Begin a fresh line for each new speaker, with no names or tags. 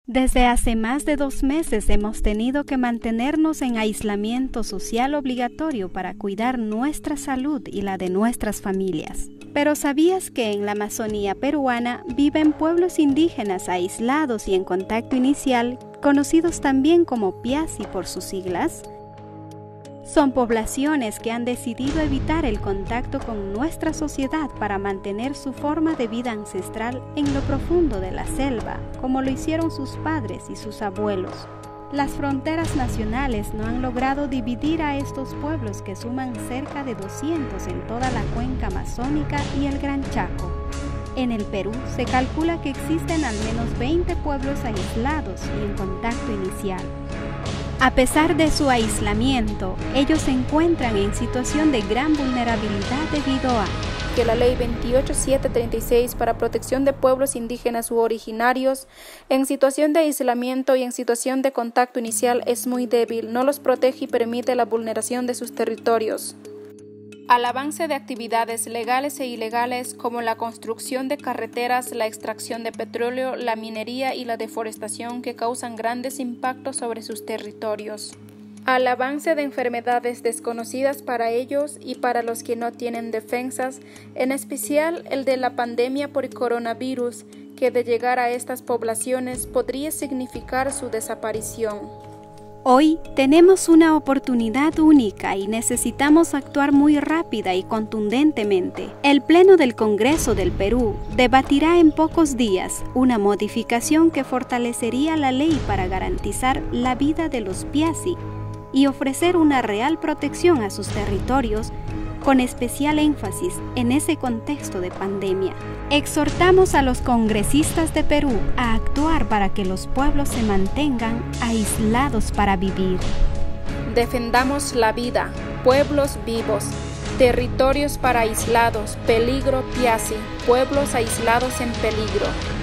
Desde hace más de 2 meses hemos tenido que mantenernos en aislamiento social obligatorio para cuidar nuestra salud y la de nuestras familias. Pero ¿sabías que en la Amazonía peruana viven pueblos indígenas aislados y en contacto inicial, conocidos también como Piasi por sus siglas? Son poblaciones que han decidido evitar el contacto con nuestra sociedad para mantener su forma de vida ancestral en lo profundo de la selva, como lo hicieron sus padres y sus abuelos. Las fronteras nacionales no han logrado dividir a estos pueblos que suman cerca de 200 en toda la cuenca amazónica y el Gran Chaco. En el Perú se calcula que existen al menos 20 pueblos aislados y en contacto inicial. A pesar de su aislamiento, ellos se encuentran en situación de gran vulnerabilidad debido a
que la Ley 28736 para protección de pueblos indígenas u originarios en situación de aislamiento y en situación de contacto inicial es muy débil, no los protege y permite la vulneración de sus territorios. Al avance de actividades legales e ilegales como la construcción de carreteras, la extracción de petróleo, la minería y la deforestación que causan grandes impactos sobre sus territorios. Al avance de enfermedades desconocidas para ellos y para los que no tienen defensas, en especial el de la pandemia por coronavirus, que de llegar a estas poblaciones podría significar su desaparición.
Hoy tenemos una oportunidad única y necesitamos actuar muy rápida y contundentemente. El Pleno del Congreso del Perú debatirá en pocos días una modificación que fortalecería la ley para garantizar la vida de los Piasi y ofrecer una real protección a sus territorios, con especial énfasis en ese contexto de pandemia. Exhortamos a los congresistas de Perú a actuar para que los pueblos se mantengan aislados para vivir.
Defendamos la vida, pueblos vivos, territorios para aislados, peligro Piasi, pueblos aislados en peligro.